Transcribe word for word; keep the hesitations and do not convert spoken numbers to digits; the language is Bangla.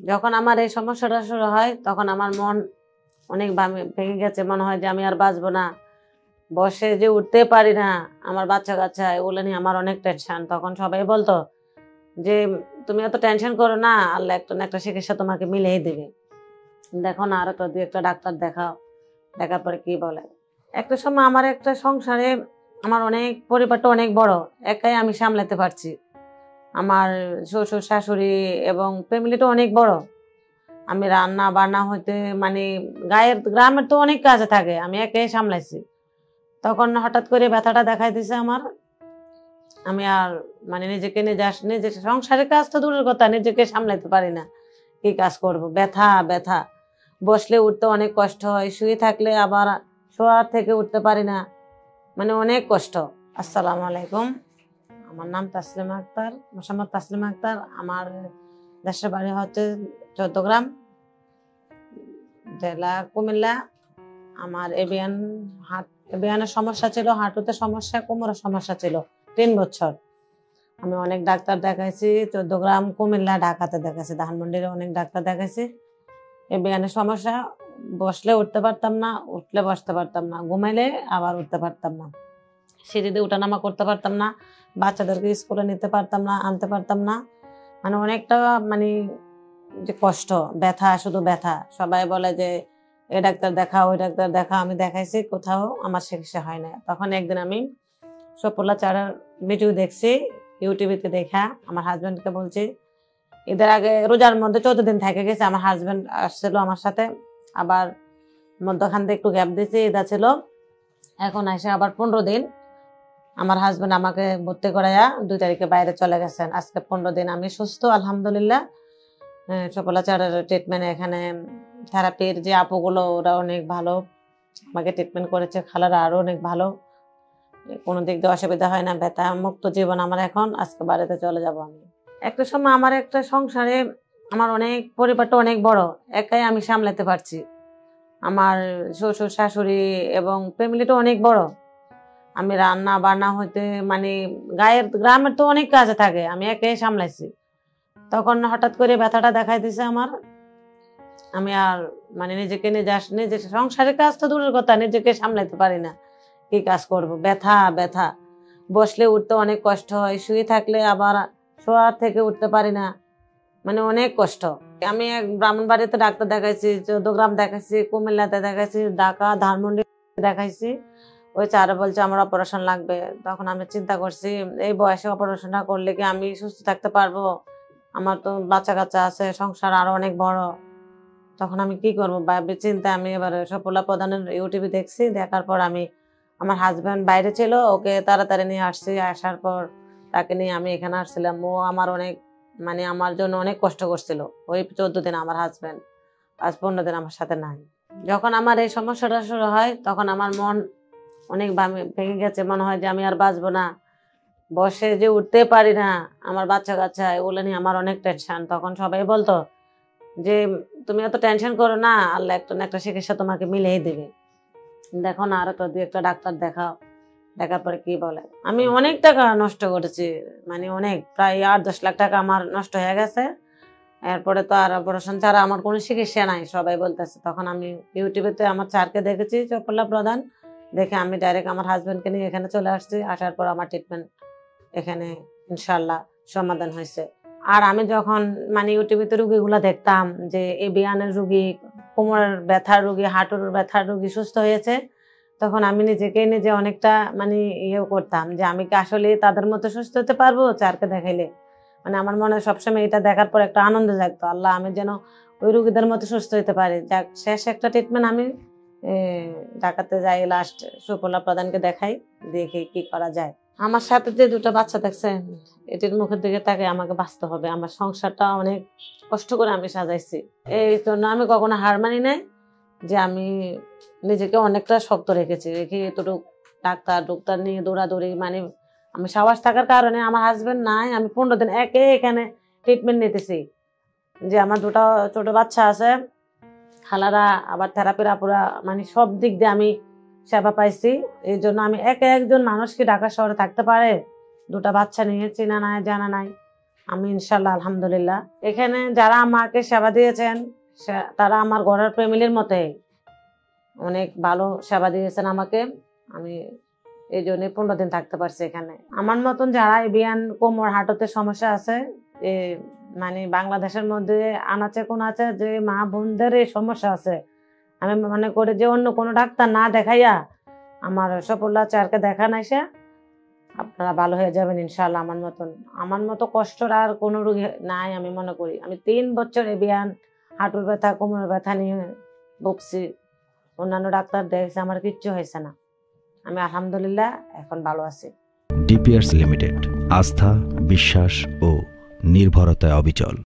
যখন আমার এই সমস্যাটা শুরু হয় তখন আমার মন অনেক ভেঙে গেছে, মনে হয় যে আমি আর বাঁচবো না, বসে যে উঠতে পারি না, আমার বাচ্চা কাচ্চা এগুলো নিয়ে আমার অনেক টেনশন। তখন সবাই বলতো যে তুমি এত টেনশন করো না, আল্লাহ একটা না একটা চিকিৎসা তোমাকে মিলিয়ে দেবে, দেখো না আরো তো দুই একটা ডাক্তার দেখাও, দেখার পরে কি বলে। একটা সময় আমার একটা সংসারে আমার অনেক পরিবারটা অনেক বড়, একাই আমি সামলাতে পারছি। আমার শ্বশুর শাশুড়ি এবং ফ্যামিলিটা অনেক বড়। আমি রান্না বান্না হইতে মানে গায়ের গ্রামের তো অনেক কাজে থাকে, আমি একাই সামলাইছি। তখন হঠাৎ করে ব্যথাটা দেখাই দিছে আমার। আমি আর মানে নিজেকে নিজে আস নিজে সংসারের কাজ তো দূরের কথা, নিজেকে সামলাইতে পারি না, কি কাজ করব। ব্যথা ব্যথা বসলে উঠতে অনেক কষ্ট হয়, শুয়ে থাকলে আবার শোয়ার থেকে উঠতে পারি না, মানে অনেক কষ্ট। আসসালামু আলাইকুম, আমার নাম তাসলিমা আক্তার, মোসাম্মদ তাসলিমা আক্তার। আমার দেশের বাড়ি হচ্ছে চৌদ্দগ্রাম, জেলা কুমিল্লা। আমার এভিয়ান হাট এভিয়ানের সমস্যা ছিল, হাঁটুতে সমস্যা, কোমরের সমস্যা ছিল তিন বছর। আমি অনেক ডাক্তার দেখাইছি, চৌদ্দগ্রাম, কুমিল্লা, ঢাকাতে দেখাইছি, ধানমন্ডিরে অনেক ডাক্তার দেখাইছি। এভিয়ানের সমস্যা, বসলে উঠতে পারতাম না, উঠলে বসতে পারতাম না, ঘুমাইলে আবার উঠতে পারতাম না, সিঁড়িতে উঠানামা করতে পারতাম না, বাচ্চাদেরকে স্কুলে নিতে পারতাম না, আনতে পারতাম না, মানে অনেকটা মানে যে কষ্ট, ব্যথা, শুধু ব্যথা। সবাই বলে যে এই ডাক্তার দেখা, ওই ডাক্তার দেখা, আমি দেখাইছি, কোথাও আমার চিকিৎসা হয় না। তখন একদিন আমি সফলা চারার ভিডিও দেখছি ইউটিউবেতে, দেখা আমার হাজব্যান্ডকে বলছি, ঈদের আগে রোজার মধ্যে চৌদ্দ দিন থেকে গেছে, আমার হাজব্যান্ড আসছিল আমার সাথে, আবার মধ্যখান থেকে একটু গ্যাপ দিয়েছে, ঈদা ছিল, এখন আসে আবার পনেরো দিন। আমার হাজব্যান্ড আমাকে ভর্তি করাইয়া দুই তারিখে বাইরে চলে গেছেন। আজকে পনেরো দিন আমি সুস্থ আলহামদুলিল্লাহ। সফলা চারের ট্রিটমেন্ট, এখানে থেরাপির যে আপুগুলো ওরা অনেক ভালো, আমাকে ট্রিটমেন্ট করেছে, খালারা আরো অনেক ভালো, কোনো দিক দিয়ে অসুবিধা হয় না, ব্যথা মুক্ত জীবন আমার এখন। আজকে বাড়িতে চলে যাব আমি। একটা সময় আমার একটা সংসারে আমার অনেক পরিবারটা অনেক বড়, একাই আমি সামলাতে পারছি। আমার শ্বশুর শাশুড়ি এবং ফ্যামিলিটা অনেক বড়। আমি রান্না বান্না হইতে মানে গায়ের গ্রামের তো অনেক কাজে থাকে, আমি একাই সামলাইছি। তখন হঠাৎ করে ব্যথাটা দেখাই দিছে আমার। আমি আর মানে নিজেকে নিজে আস নিজে সংসারের কাজ তো দূরের কথা, নিজেকে সামলাইতে পারি না, কি কাজ করব। ব্যথা ব্যথা বসলে উঠতে অনেক কষ্ট হয়, শুয়ে থাকলে আবার শোয়ার থেকে উঠতে পারি না, মানে অনেক কষ্ট। আমি এক ব্রাহ্মণবাড়িতে ডাক্তার দেখাইছি, চৌদ্দগ্রাম দেখাইছি, কুমিল্লাতে দেখাইছি, ঢাকা, ধানমন্ডি দেখাইছি। ওই চারে বলছে আমার অপারেশন লাগবে। তখন আমি চিন্তা করছি এই বয়সে অপারেশনটা করলে কি আমি সুস্থ থাকতে পারবো, আমার তো বাচ্চা কাচ্চা আছে, সংসার আরো অনেক বড়। তখন আমি কি করবো ভাবি চিন্তা আমি এবার সফলা প্রধানের ইউটিউবে দেখছি, দেখার পর আমি, আমার হাজব্যান্ড বাইরে ছিল, ওকে তাড়াতাড়ি নিয়ে আসছি। আসার পর তাকে নিয়ে আমি এখানে আসছিলাম। ও আমার অনেক মানে আমার জন্য অনেক কষ্ট করছিল ওই চোদ্দ দিন। আমার হাজব্যান্ড আজ পনেরো দিন আমার সাথে নাই। যখন আমার এই সমস্যাটা শুরু হয় তখন আমার মন অনেক ভেঙে গেছে, মনে হয় যে আমি আর বাঁচবো না, বসে যে উঠতে পারি না, আমার বাচ্চা কাচ্চা এগুলো নিয়ে আমার অনেক টেনশন। তখন সবাই বলতো যে তুমি এত টেনশন করো না, আল্লাহ একটা না একটা চিকিৎসা তোমাকে মিলিয়ে দেবে, দেখো না আরো তো দুই একটা ডাক্তার দেখাও, দেখার পরে কি বলে। আমি অনেক টাকা নষ্ট করেছি, মানে অনেক, প্রায় আট দশ লাখ টাকা আমার নষ্ট হয়ে গেছে। এরপরে তো আর অপারেশন ছাড়া আমার কোনো চিকিৎসা নাই সবাই বলতেছে। তখন আমি ইউটিউবেতে আমার স্যারকে দেখেছি, চপলা প্রধান, দেখে আমি ডাইরেক্ট আমার হাজবেন্ডকে নিয়ে এখানে চলে আসছি। আসার পর আমার ট্রিটমেন্ট এখানে ইনশাল্লাহ সমাধান হয়েছে। আর আমি যখন মানে ইউটিউবে রুগীগুলো দেখতাম যে এই বিয়ানের রুগী, কোমরের ব্যথার রুগী, হাঁটুর ব্যথার রুগী সুস্থ হয়েছে, তখন আমি নিজেকে নিজে অনেকটা মানে ইয়েও করতাম যে আমি কি আসলে তাদের মতো সুস্থ হতে পারবো চারকে দেখাইলে। মানে আমার মনে সবসময় এটা দেখার পর একটা আনন্দ জাগতো, আল্লাহ আমি যেন ওই রুগীদের মতো সুস্থ হতে পারি। যাক, শেষ একটা ট্রিটমেন্ট আমি ঢাকাতে যাই, লাস্ট সুফলা প্রধানকে দেখাই, দেখি কি করা যায়। আমার সাথে যে দুটো বাচ্চা দেখছেন, এটির মুখের দিকে তাকে আমাকে বাঁচতে হবে। আমার সংসারটা অনেক কষ্ট করে আমি সাজাইছি, এই জন্য আমি কখনো হার মানি নাই, যে আমি নিজেকে অনেকটা শক্ত রেখেছি। রেখে এতটুকু ডাক্তার ডাক্তার নিয়ে দৌড়াদৌড়ি, মানে আমি সাহস থাকার কারণে আমার হাজবেন্ড নাই, আমি পনেরো দিন একে এখানে ট্রিটমেন্ট নিতেছি। যে আমার দুটো ছোট বাচ্চা আছে, খালারা আবার থেরাপির আপুরা, মানে সব দিক দিয়ে আমি সেবা পাইছি। এই জন্য আমি একে একজন মানুষ কি ঢাকা শহরে থাকতে পারে দুটা বাচ্চা নিয়ে, চেনা নাই জানা নাই, আমি ইনশাল্লাহ আলহামদুলিল্লাহ। এখানে যারা আমাকে সেবা দিয়েছেন তারা আমার ঘরের ফ্যামিলির মতোই অনেক ভালো সেবা দিয়েছেন আমাকে। আমি এই জন্য পনেরো দিন থাকতে পারছি এখানে। আমার মতন যারা এভিয়ান কোমর হাঁটুতে সমস্যা আছে, মানে বাংলাদেশের মধ্যে আনাচে কোন আছে যে মা বোনদের এই সমস্যা আছে, আমি মনে করি যে অন্য কোনো ডাক্তার না দেখাইয়া আমার সফল্লা চারকে দেখান এসে আপনারা ভালো হয়ে যাবেন ইনশাল্লাহ। আমার মতন আমার মতো কষ্টর আর কোনো রোগী নাই আমি মনে করি। আমি তিন বছর এভিয়ান হাঁটুর ব্যথা কোমরের ব্যথা নিয়ে ভুগছি, অন্যান্য ডাক্তার দেখছে আমার কিচ্ছু হয়েছে না। আমি আলহামদুলিল্লাহ এখন ভালো আছি। ডিপিআরস লিমিটেড, আস্থা, বিশ্বাস ও নির্ভরতায় অবিচল।